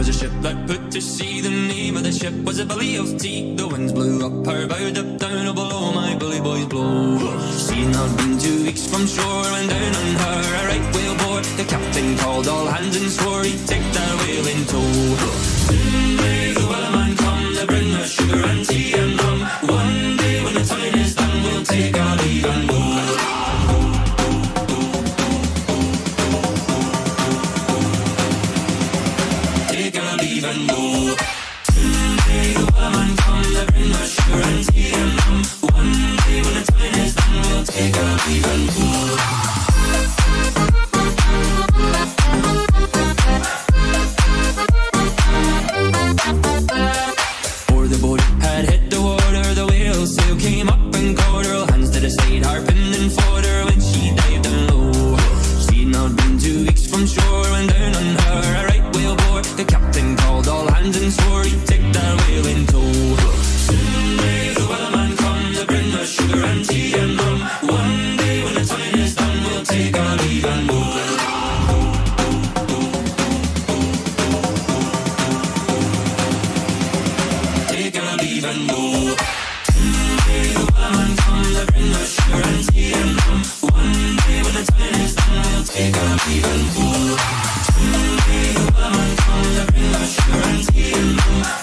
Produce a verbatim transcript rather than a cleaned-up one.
was a ship that put to sea. The name of the ship was a Billy of Tea. The winds blew up her bow, up down, oh below my bully boys blow. She'd not been two weeks from shore when down on her a right whale bore. The captain called all hands and swore he'd take that whale in tow. Soon may the wellerman come to bring us sugar and tea and rum. One day when the time is done, we'll take our leave and go. Take our leave and go. Soon may the wellerman come to bring us sugar and tea and rum. One day when the time is done, we'll take our leave and go. Take our leave and go. Soon may the wellerman come to bring us sugar and tea and rum.